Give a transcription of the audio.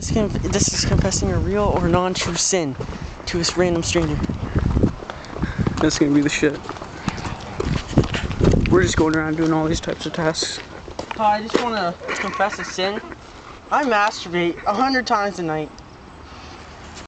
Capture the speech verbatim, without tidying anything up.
This is, this is confessing a real or non-true sin to this random stranger. That's gonna be the shit. We're just going around doing all these types of tasks. Hi, I just want to confess a sin. I masturbate a hundred times a night.